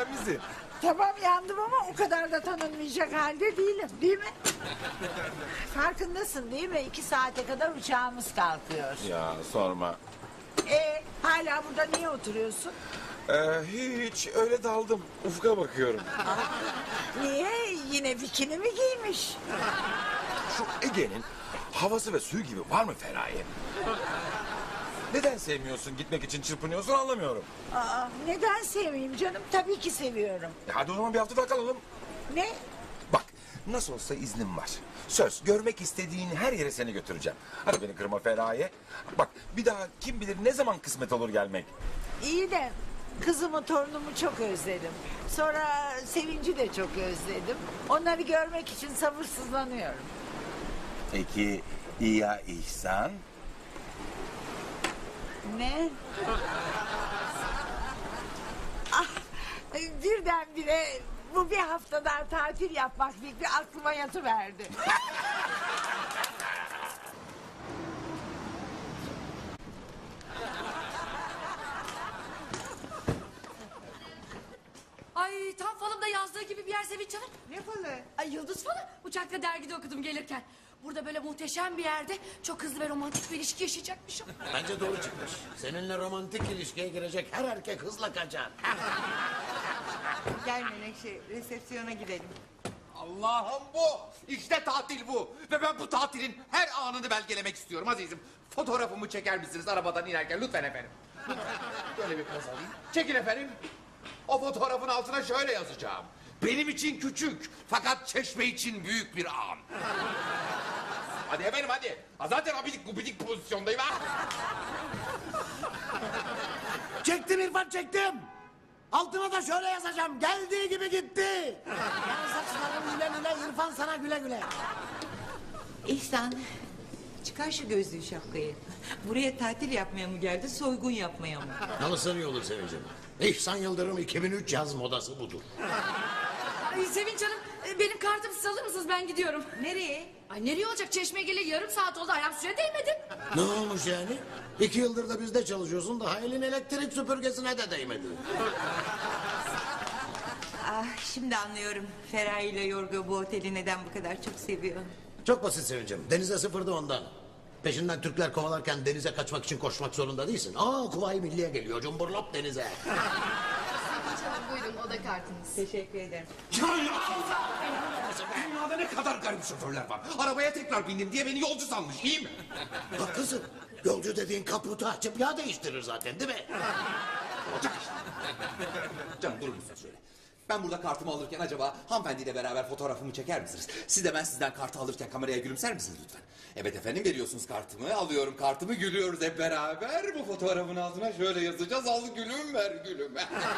misin? Tamam yandım ama o kadar da tanınmayacak halde değilim, değil mi? Farkındasın değil mi? 2 saate kadar uçağımız kalkıyor. Ya sorma. Hala burada niye oturuyorsun? Hiç öyle daldım. Ufka bakıyorum. Niye? Yine bikini mi giymiş? Şu Ege'nin havası ve suyu gibi var mı Feraye? Neden sevmiyorsun, gitmek için çırpınıyorsun anlamıyorum. Neden sevmeyeyim canım? Tabii ki seviyorum. Hadi o zaman bir hafta daha kalalım. Ne? Bak nasıl olsa iznim var. Söz, görmek istediğin her yere seni götüreceğim. Hadi beni kırma Feraye. Bak bir daha kim bilir ne zaman kısmet olur gelmek. İyi de kızımı torunumu çok özledim. Sonra Sevinci de çok özledim. Onları görmek için sabırsızlanıyorum. Peki ya İhsan? Ne? Birdenbire bu bir haftadan tatil yapmak fikri aklıma yatıverdi. Ay tam falımda yazdığı gibi bir yer Sevinç Hanım. Ne falı? Ay yıldız falı. Uçakta dergide okudum gelirken. Burada böyle muhteşem bir yerde çok hızlı ve romantik bir ilişki yaşayacakmışım. Bence doğru çıkmış. Seninle romantik ilişkiye girecek her erkek hızla kaçar. Gel Menekşe, resepsiyona gidelim. Allah'ım bu. İşte tatil bu. Ve ben bu tatilin her anını belgelemek istiyorum azizim. Fotoğrafımı çeker misiniz arabadan inerken lütfen efendim. Lütfen. Böyle bir poz alayım. Çekin efendim. O fotoğrafın altına şöyle yazacağım. Benim için küçük fakat Çeşme için büyük bir an. Hadi efendim hadi. Zaten abidik gubidik pozisyondayım ha. Çektim İrfan çektim. Altına da şöyle yazacağım. Geldiği gibi gitti. Yani saçlarım güle güle, İrfan sana güle güle. İhsan, çıkar şu gözlüğü şapkayı. Buraya tatil yapmaya mı geldi, soygun yapmaya mı? Alırsan iyi olur Sevinç'im. İhsan Yıldırım 2003 yaz modası budur. Ay Sevinç Hanım benim kartımı siz alır mısınız ben gidiyorum. Nereye? Ay nereye olacak Çeşme'ye geleli yarım saat oldu ayağım suya değmedi. Ne olmuş yani? 2 yıldır da bizde çalışıyorsun daha elin elektrik süpürgesine de değmedi. Ah, şimdi anlıyorum. Feraye ile Yorga bu oteli neden bu kadar çok seviyor. Çok basit Sevinç'im. Denize sıfırdı ondan. Peşinden Türkler kovalarken denize kaçmak için koşmak zorunda değilsin. Kuvayi Milliye geliyor cumburlop denize. Buyurun o da kartınız. Teşekkür ederim. Dünyada ne kadar garip şoförler var. Arabaya tekrar bindim diye beni yolcu sanmış iyi mi? Bak kızım yolcu dediğin kaputu açıp yağ değiştirir zaten değil mi? Olacak işte. Canım durur musunuz şöyle? Ben burada kartımı alırken acaba hanımefendiyle beraber fotoğrafımı çeker misiniz? Siz de ben sizden kartı alırken kameraya gülümser misiniz lütfen? Evet efendim veriyorsunuz kartımı, alıyorum kartımı, gülüyoruz hep beraber. Bu fotoğrafın altına şöyle yazacağız, al gülüm ver gülüm.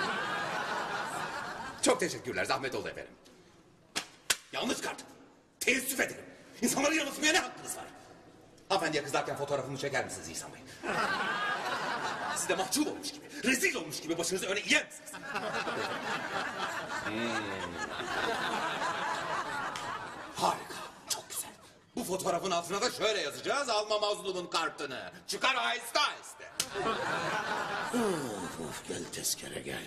Çok teşekkürler, zahmet oldu efendim. Yanlış kart. Teessüf ederim. İnsanları yanıltmaya ne hakkınız var? Hanımefendiye kızarken fotoğrafımı çeker misiniz İhsan Bey? Siz de mahcup olmuş gibi, rezil olmuş gibi başınızı öne eğer misiniz? Harika, çok güzel. Bu fotoğrafın altına da şöyle yazacağız, alma mazlumun kartını. Çıkar aheste aheste. Of gel tezkere gel.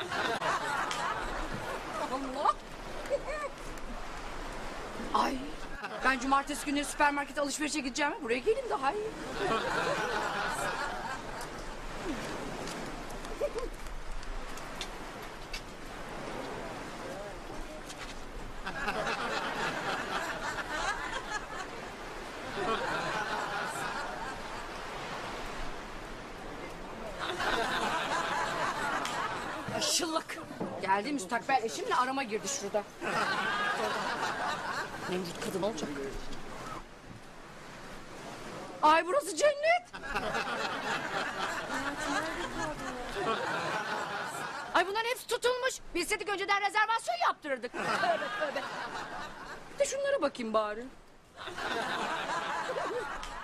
Allah. Ay ben cumartesi günleri süpermarket alışverişe gideceğim. Buraya gelin daha iyi. Şıllık. Geldi müstakbel eşimle arama girdi şurada. Mevcut kadın olacak. Ay burası cennet. Ay bunların hepsi tutulmuş. Bilseydik önceden rezervasyon yaptırırdık. Tövbe tövbe. Bir de şunlara bakayım bari.